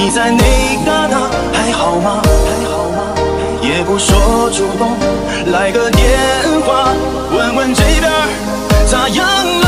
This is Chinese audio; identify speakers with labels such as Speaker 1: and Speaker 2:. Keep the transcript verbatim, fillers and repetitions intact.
Speaker 1: 你在那嘎达还好吗？还好吗？也不说主动来个电话，问问这边咋样？